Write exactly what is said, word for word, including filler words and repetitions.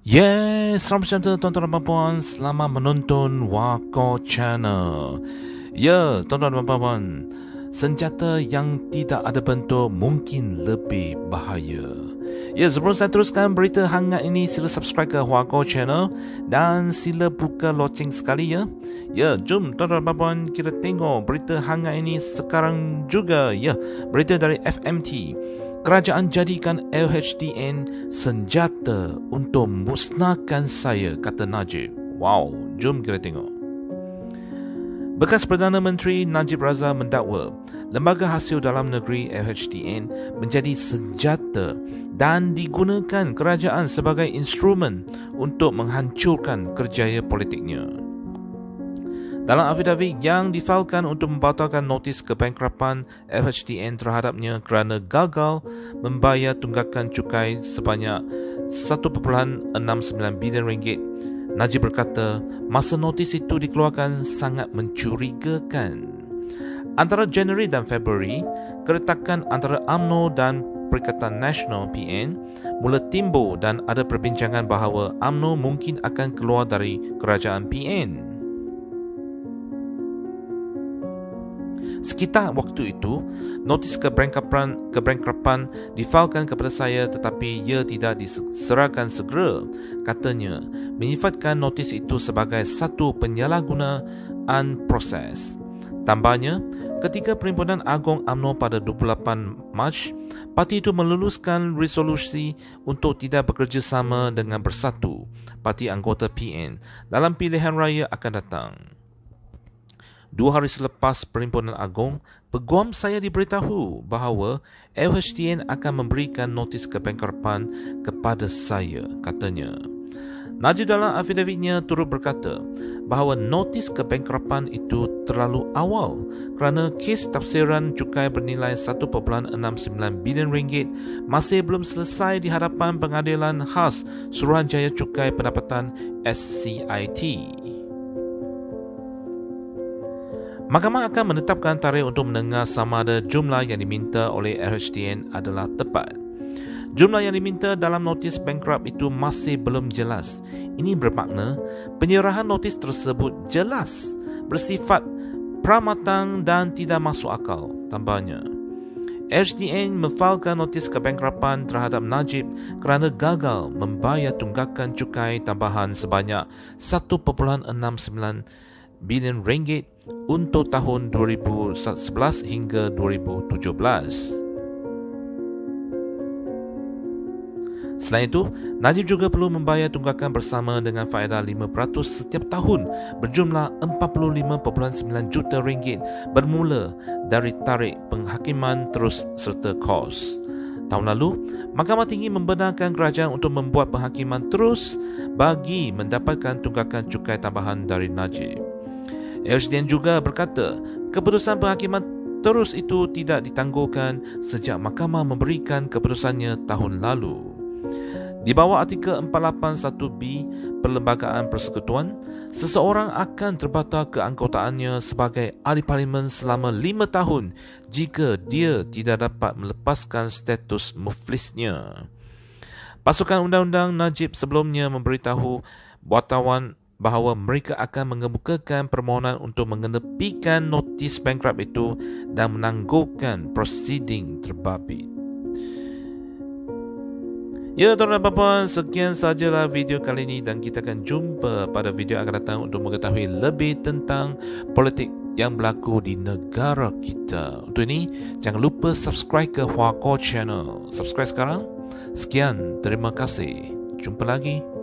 Yes, selamat datang tuan-tuan dan puan. Selamat menonton Wako Channel. Ya, tuan-tuan dan puan, senjata yang tidak ada bentuk mungkin lebih bahaya. Ya, sebelum saya teruskan berita hangat ini, sila subscribe ke Wako Channel dan sila buka loceng sekali ya. Ya, jom tuan-tuan dan puan, kita tengok berita hangat ini sekarang juga. Ya, berita dari F M T. Kerajaan jadikan L H D N senjata untuk musnahkan saya, kata Najib. Wow, jom kita tengok. Bekas Perdana Menteri Najib Razak mendakwa Lembaga Hasil Dalam Negeri L H D N menjadi senjata dan digunakan kerajaan sebagai instrumen untuk menghancurkan kerjaya politiknya. Dalam afidavit yang difailkan untuk membatalkan notis kebangkrapan L H D N terhadapnya kerana gagal membayar tunggakan cukai sebanyak satu perpuluhan enam sembilan bilion ringgit, Najib berkata masa notis itu dikeluarkan sangat mencurigakan. Antara Januari dan Februari, keretakan antara U M N O dan Perikatan Nasional P N mula timbul dan ada perbincangan bahawa U M N O mungkin akan keluar dari kerajaan P N. Sekitar waktu itu, notis kebangkrapan, kebangkrapan difailkan kepada saya tetapi ia tidak diserahkan segera. Katanya, menyifatkan notis itu sebagai satu penyalahgunaan proses. Tambahnya, ketika Perhimpunan Agong U M N O pada dua puluh lapan Mac, parti itu meluluskan resolusi untuk tidak bekerjasama dengan Bersatu, parti anggota P N, dalam pilihan raya akan datang. Dua hari selepas Perhimpunan Agong, peguam saya diberitahu bahawa L H D N akan memberikan notis kebangkrapan kepada saya, katanya. Najib dalam afidavitnya turut berkata bahawa notis kebangkrapan itu terlalu awal kerana kes tafsiran cukai bernilai satu perpuluhan enam sembilan bilion ringgit masih belum selesai di hadapan Pengadilan Khas Suruhanjaya Cukai Pendapatan S C I T. Mahkamah akan menetapkan tarikh untuk mendengar sama ada jumlah yang diminta oleh L H D N adalah tepat. Jumlah yang diminta dalam notis bankrupt itu masih belum jelas. Ini bermakna penyerahan notis tersebut jelas, bersifat pramatang dan tidak masuk akal, tambahnya. L H D N memfailkan notis kebangkrapan terhadap Najib kerana gagal membayar tunggakan cukai tambahan sebanyak satu perpuluhan enam sembilan bilion ringgit untuk tahun dua ribu sebelas hingga dua ribu tujuh belas. Selain itu, Najib juga perlu membayar tunggakan bersama dengan faedah lima peratus setiap tahun berjumlah empat puluh lima perpuluhan sembilan juta ringgit bermula dari tarikh penghakiman terus serta kos. Tahun lalu, Mahkamah Tinggi membenarkan kerajaan untuk membuat penghakiman terus bagi mendapatkan tunggakan cukai tambahan dari Najib. L H D N juga berkata keputusan penghakiman terus itu tidak ditangguhkan sejak mahkamah memberikan keputusannya tahun lalu. Di bawah artikel empat lapan satu B Perlembagaan Persekutuan, seseorang akan terbatal keanggotaannya sebagai ahli parlimen selama lima tahun jika dia tidak dapat melepaskan status muflisnya. Pasukan Undang-Undang Najib sebelumnya memberitahu wartawan bahawa mereka akan mengemukakan permohonan untuk mengenepikan notis bankrupt itu dan menangguhkan prosiding terbabit. Ya, tuan-tuan dan puan, sekian sajalah video kali ini dan kita akan jumpa pada video akan datang untuk mengetahui lebih tentang politik yang berlaku di negara kita. Untuk ini, jangan lupa subscribe ke Wako Channel. Subscribe sekarang. Sekian, terima kasih. Jumpa lagi.